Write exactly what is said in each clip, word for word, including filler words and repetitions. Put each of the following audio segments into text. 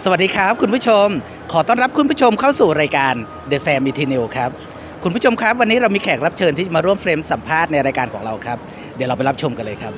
สวัสดีครับคุณผู้ชมขอต้อนรับคุณผู้ชมเข้าสู่รายการ The Sam อี ที นิว ครับคุณผู้ชมครับวันนี้เรามีแขกรับเชิญที่มาร่วมเฟรมสัมภาษณ์ในรายการของเราครับเดี๋ยวเราไปรับชมกันเลยครับ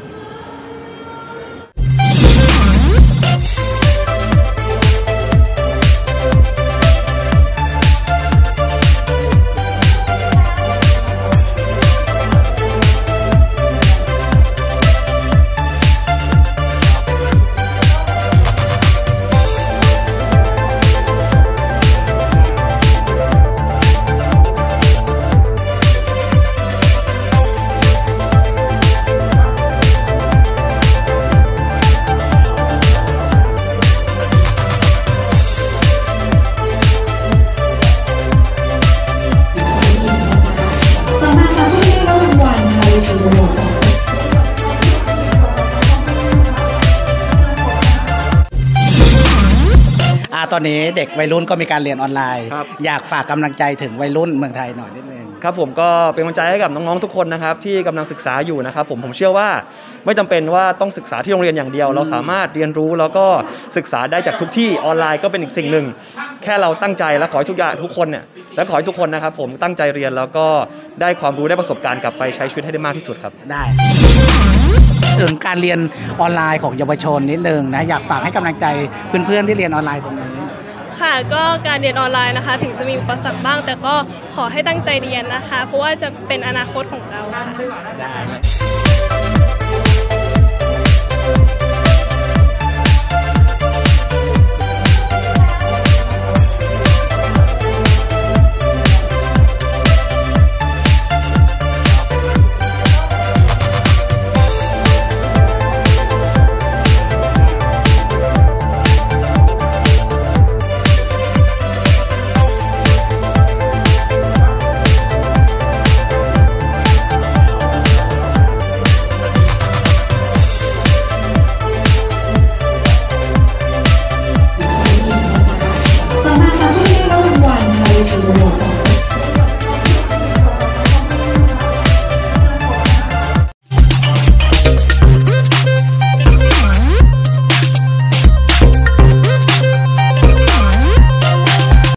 ตอนนี้เด็กวัยรุ่นก็มีการเรียนออนไลน์อยากฝากกำลังใจถึงวัยรุ่นเมืองไทยหน่อยนิดนึงครับผมก็เป็นกำลังใจให้กับน้องๆทุกคนนะครับที่กำลังศึกษาอยู่นะครับผมผมเชื่อว่าไม่จำเป็นว่าต้องศึกษาที่โรงเรียนอย่างเดียวเราสามารถเรียนรู้แล้วก็ศึกษาได้จากทุกที่ออนไลน์ก็เป็นอีกสิ่งหนึ่งแค่เราตั้งใจและขอให้ทุกอย่างทุกคนเนี่ยและขอให้ทุกคนนะครับผมตั้งใจเรียนแล้วก็ได้ความรู้ได้ประสบการณ์กลับไปใช้ชีวิตให้ได้มากที่สุดครับได้ถึงการเรียนออนไลน์ของเยาวชนนิดนึงนะอยากฝากให้กำลังใจเพื่อนๆที่เรียนออนไลน์ตรงนี้ค่ะก็การเรียนออนไลน์นะคะถึงจะมีอุปสรรคบ้างแต่ก็ขอให้ตั้งใจเรียนนะคะเพราะว่าจะเป็นอนาคตของเราค่ะได้